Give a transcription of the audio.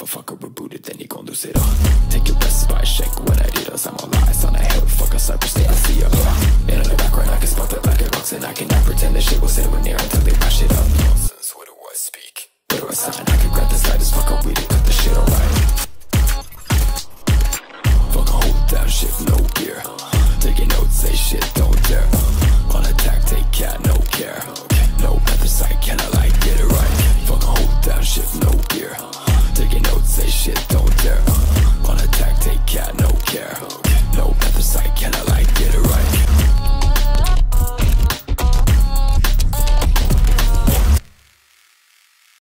motherfucker rebooted, then he gon' lose it all. Take your best by a shake when I did us. I'm all eyes on a hill, fuck a cyber state, I see ya. And in the background I can spot the black box, and I cannot pretend that shit was anywhere near until they mash it up. Nonsense, what do I speak? Where do I sign? I could grab the slightest fuck up weed and cut the shit all